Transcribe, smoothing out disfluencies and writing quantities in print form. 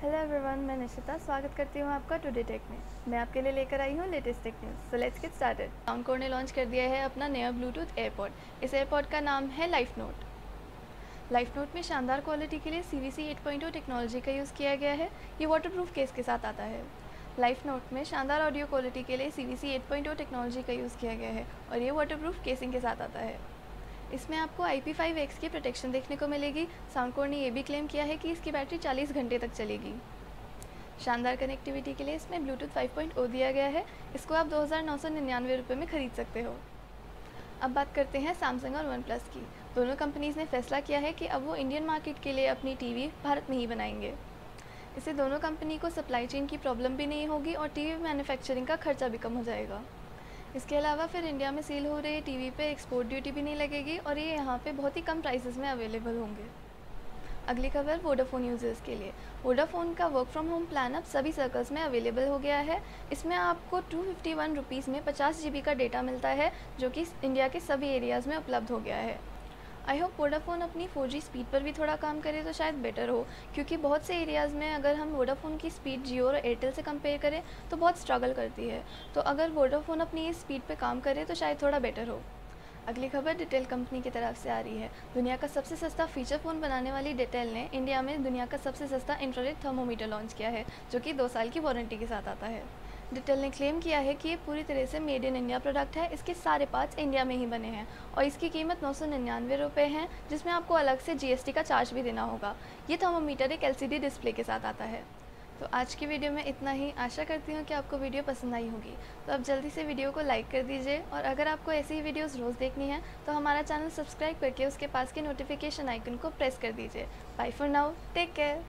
Hello everyone, मैं निशिता स्वागत करती हूँ आपका टुडे टेक में। मैं आपके लिए लेकर आई हूँ latest tech news. So let's get started. Soundcore ने लॉन्च कर दिया है अपना नया ब्लूटूथ एयरपॉड। इस एयरपॉड का नाम है लाइफ नोट। लाइफ नोट में शानदार क्वालिटी के लिए CVC 8.0 टेक्नोलॉजी का यूज़ किया गया है। ये वाटरप्रूफ केस के साथ आता है। लाइफ नोट में शानदार ऑडियो क्वालिटी के लिए CVC 8.0 टेक्नोलॉजी का यूज़ किया गया है और ये वाटरप्रूफ केसिंग के साथ आता है। इसमें आपको IP5X की प्रोटेक्शन देखने को मिलेगी। साउंडकोर ने यह भी क्लेम किया है कि इसकी बैटरी 40 घंटे तक चलेगी। शानदार कनेक्टिविटी के लिए इसमें ब्लूटूथ 5.0 दिया गया है। इसको आप 2999 रुपये में ख़रीद सकते हो। अब बात करते हैं सैमसंग और वन प्लस की। दोनों कंपनीज़ ने फैसला किया है कि अब वो इंडियन मार्केट के लिए अपनी टीवी भारत में ही बनाएंगे। इससे दोनों कंपनी को सप्लाई चेन की प्रॉब्लम भी नहीं होगी और टीवी मैन्युफैक्चरिंग का खर्चा भी कम हो जाएगा। इसके अलावा फिर इंडिया में सेल हो रही टीवी पे एक्सपोर्ट ड्यूटी भी नहीं लगेगी और ये यहाँ पे बहुत ही कम प्राइसेस में अवेलेबल होंगे। अगली खबर वोडाफोन यूज़र्स के लिए। वोडाफोन का वर्क फ्रॉम होम प्लान अब सभी सर्कल्स में अवेलेबल हो गया है। इसमें आपको 251 रुपीज़ में 50 GB का डेटा मिलता है, जो कि इंडिया के सभी एरियाज़ में उपलब्ध हो गया है। आई होप वोडाफोन अपनी 4G स्पीड पर भी थोड़ा काम करे तो शायद बेटर हो, क्योंकि बहुत से एरियाज़ में अगर हम वोडाफोन की स्पीड जियो और एयरटेल से कंपेयर करें तो बहुत स्ट्रगल करती है। तो अगर वोडाफोन अपनी इस स्पीड पर काम करे तो शायद थोड़ा बेटर हो। अगली खबर डिटेल कंपनी की तरफ से आ रही है। दुनिया का सबसे सस्ता फीचर फ़ोन बनाने वाली डिटेल ने इंडिया में दुनिया का सबसे सस्ता इंफ्रारेड थर्मोमीटर लॉन्च किया है, जो कि 2 साल की वारंटी के साथ आता है। डिटेल ने क्लेम किया है कि ये पूरी तरह से मेड इन इंडिया प्रोडक्ट है। इसके सारे पार्ट्स इंडिया में ही बने हैं और इसकी कीमत 999 रुपये है, जिसमें आपको अलग से GST का चार्ज भी देना होगा। ये थर्मोमीटर एक LCD डिस्प्ले के साथ आता है। तो आज की वीडियो में इतना ही। आशा करती हूँ कि आपको वीडियो पसंद आई होगी। तो अब जल्दी से वीडियो को लाइक कर दीजिए और अगर आपको ऐसी ही वीडियोस रोज़ देखनी है तो हमारा चैनल सब्सक्राइब करके उसके पास के नोटिफिकेशन आइकन को प्रेस कर दीजिए। Bye for now, take care.